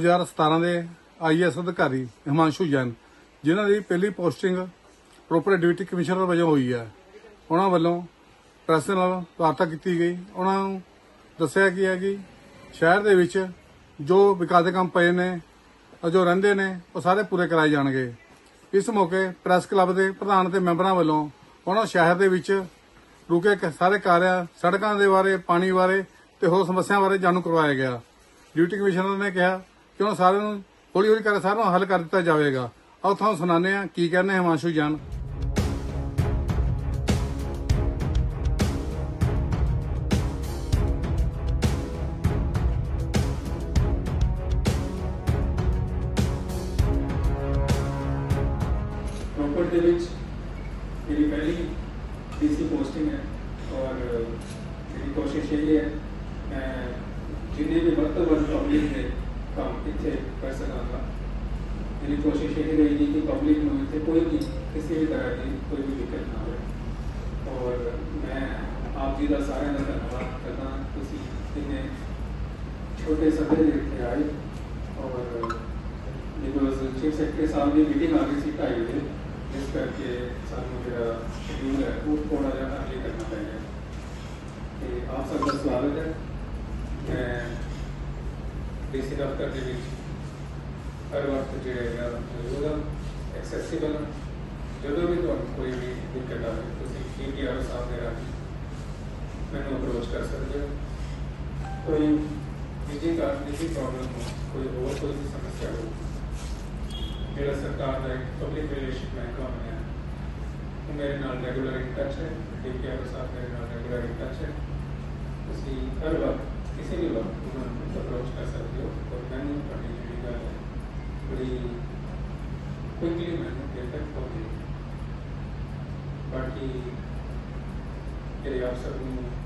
2017 ਦੇ IAS ਅਧਿਕਾਰੀ ਹਿਮਾਂਸ਼ੂ ਜੈਨ, ਜਿਨ੍ਹਾਂ ਦੀ ਪਹਿਲੀ ਪੋਸਟਿੰਗ ਪ੍ਰੋਪਰ ਡਿਊਟੀ ਕਮਿਸ਼ਨਰ ਵਜੋਂ ਹੋਈ ਹੈ, ਉਹਨਾਂ ਵੱਲੋਂ ਪ੍ਰੈਸ ਨਾਲ ਵਾਰਤਾ ਕੀਤੀ ਗਈ। ਉਹਨਾਂ ਨੂੰ ਦੱਸਿਆ ਗਿਆ ਕਿ ਸ਼ਹਿਰ ਦੇ ਵਿੱਚ ਜੋ ਵਿਕਾਸ ਦੇ ਕੰਮ ਪਏ ਨੇ ਜੋ ਰਹਿੰਦੇ ਨੇ ਉਹ ਸਾਰੇ ਪੂਰੇ ਕਰਾਏ ਜਾਣਗੇ। ਇਸ ਮੌਕੇ ਪ੍ਰੈਸ ਕਲੱਬ ਦੇ ਪ੍ਰਧਾਨ ਤੇ ਮੈਂਬਰਾਂ ਵੱਲੋਂ ਉਹਨਾਂ ਸ਼ਹਿਰ ਦੇ ਵਿੱਚ ਰੁਕੇ ਸਾਰੇ ਕਾਰਿਆ, ਸੜਕਾਂ ਦੇ ਬਾਰੇ, ਪਾਣੀ ਬਾਰੇ ਤੇ ਹੋਰ ਸਮੱਸਿਆ ਬਾਰੇ ਜਾਣੂ ਕਰਵਾਇਆ ਗਿਆ। ਡਿਊਟੀ ਕਮਿਸ਼ਨਰ ਨੇ ਕਿਹਾ ਕਿ ਉਹਨਾਂ ਸਾਰਿਆਂ ਨੂੰ ਹੌਲੀ ਹੌਲੀ ਕਰਕੇ ਸਾਰਿਆਂ ਨੂੰ ਹੱਲ ਕਰ ਦਿੱਤਾ ਜਾਵੇਗਾ। ਆਓ ਤੁਹਾਨੂੰ ਸੁਣਾਉਂਦੇ ਹਾਂ ਕੀ ਕਹਿੰਦੇ ਹਿਮਾਂਸ਼ੂ ਜੈਨ। रोपड़ के मेरी पहली DC पोस्टिंग है और मेरी कोशिश यही है मैं जिन्हें भी वक्त पब्लिक के काम इतने कर सकांगा। मेरी कोशिश यही रहेगी कि पब्लिक में इतने कोई भी किसी भी तरह की कोई भी दिक्कत ना हो। और मैं आप जी का सारे का धन्यवाद करना, तुसी इतने छोटे सफे लेके आए। और बिकॉज चीफ सैकटरी साहब की मीटिंग आ गई थी 2:30 बजे, जिस करके सानू जो शेड्यूल है वो थोड़ा जहा अर्ली करना पै गया। आप सबका स्वागत है। मैं DC दफ्तर के हर वक्त जो है मौजूद हाँ, एक्सैसिबल हाँ। जो भी कोई भी दिक्कत आए तो PTR साहब मेरा मैंने अप्रोच कर सकते हो। कोई निजी प्रॉब्लम हो, कोई और कोई भी समस्या हो, मेरा सरकार का एक पब्लिक रिलेशन महकमा बनाया वो मेरे नाल रेगुलर इन टच है। DPR साहब मेरे नाल रेगुलर इन टच है। तुसी हर वक्त किसी भी वक्त उन्होंने अप्रोच कर सकते हो। और मैंने अपनी जी गल है बड़ी क्विकली मैंने देर तक पहुँची। बाकी मेरी आप सब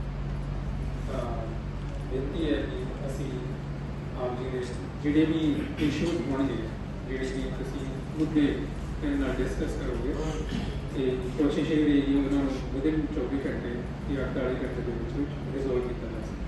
बेनती है कि असी आप जी जोड़े भी इशूज होने ਜਿਹੜੇ ਵੀ ਤੁਸੀਂ ਮੁੱਦੇ ਮੇਰੇ ਨਾਲ ਡਿਸਕਸ ਕਰੋਗੇ ਤੇ ਕੋਸ਼ਿਸ਼ ਇਹ ਰਹੇਗੀ ਉਹਨਾਂ ਨੂੰ ਵਿਦਿਨ 24 ਘੰਟੇ ਜਾਂ 48 ਘੰਟੇ ਦੇ ਵਿੱਚ ਰਿਜ਼ੋਲਵ ਕੀਤਾ ਜਾ ਸਕੇ।